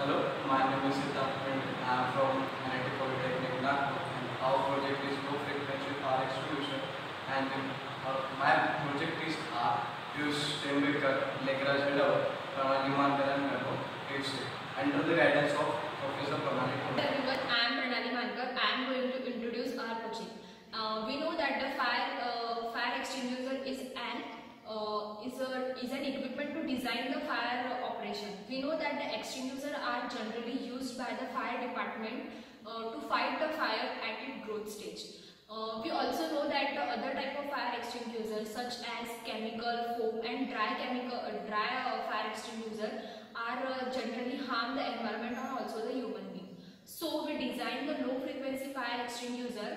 Hello, my name is Siddharth and I am from NIT Polytechnic Nagpur, and our project is low frequency power extrusion, and my project is use Steinbecker, Lagrange Hildebrandt, Pranali Mankar and Memo. It's under the guidance of Professor Pranali. Hello everyone, I am Pranali Mankar. I am going to introduce our project. We know that the fire extinguisher is an equipment to design the fire operation. We know that the extinguisher are generally used by the fire department to fight the fire at its growth stage. We also know that the other type of fire extinguishers such as chemical, foam and dry fire extinguisher are generally harm the environment and also the human being. So we designed the low frequency fire extinguisher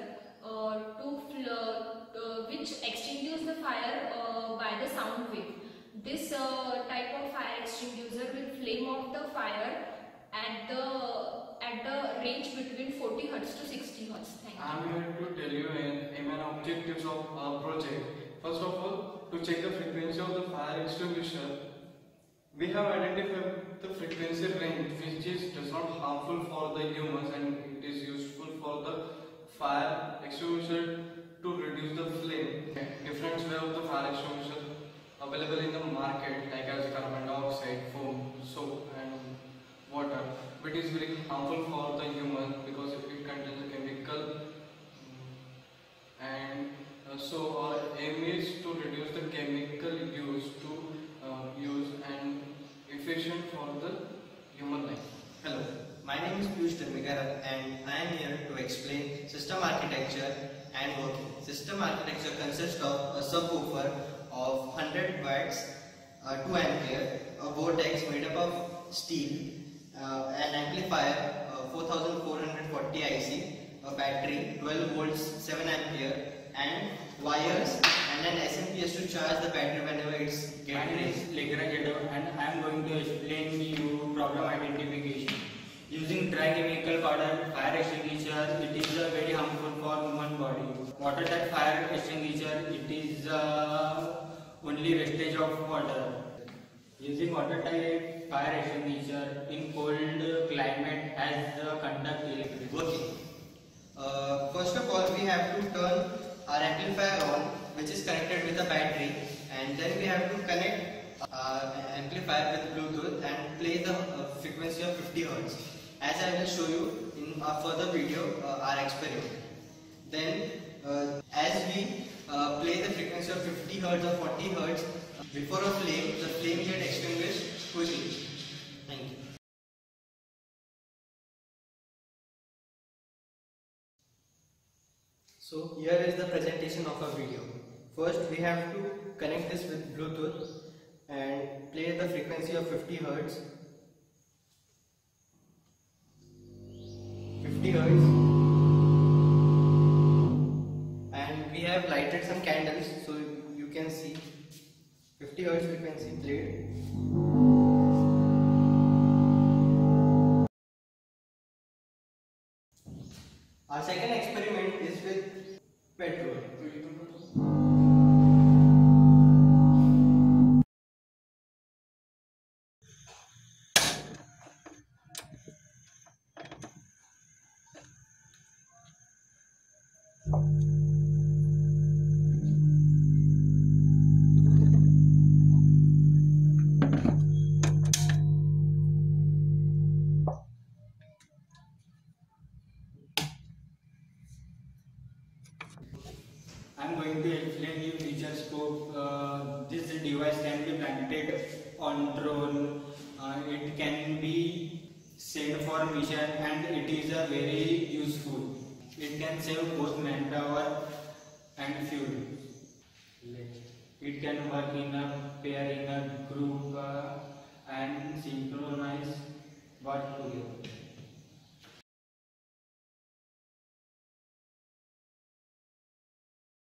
which extinguishes the fire by the sound wave. This type of fire extinguisher will flame off the fire at the range between 40 Hz to 60 Hz. Thank you. I am here to tell you main objectives of our project. First of all, to check the frequency of the fire extinguisher, we have identified the frequency range which does not harmful for the humans and it is useful for the fire extinguisher to reduce the flame. Different way of the fire extinguisher available in the market like as carbon dioxide, foam, soap and water, but it is very harmful for the human because it contains a chemical and so our aim is to reduce the chemical use and efficient for the human life. Hello, my name is Piyush Dharmikar and I am here to explain system architecture and working. System architecture consists of a subwoofer of 100 watts, 2 ampere, a vortex made up of steel, an amplifier 4440 IC, a battery 12 volts 7 ampere and wires and an SMPS to charge the battery whenever it's getting. My name is Lagrange Hildebrandt and I am going to explain you problem identification. Using dry chemical powder fire extinguisher, it is very harmful for human body. Watertight fire extinguisher, it is only wastage of water. Using watertight fire extinguisher in cold climate as conduct electricity. Working. First of all, we have to turn our amplifier on, which is connected with a battery, and then we have to connect our amplifier with Bluetooth and play the frequency of 50 Hz. As I will show you in a further video, our experiment. Then, as we play the frequency of 50 Hz or 40 Hz, before a flame, the flame get extinguished quickly. Thank you. So here is the presentation of a video. First we have to connect this with Bluetooth and play the frequency of 50 Hz. 50 Hz. And we have lighted some candles so you can see 50 Hz frequency played. Our second experiment is with petrol. I am going to explain you feature scope. This device can be planted on drone. It can be sent for mission and it is very useful. It can save both manpower and fuel. It can work in a pair, in a group and synchronize work together.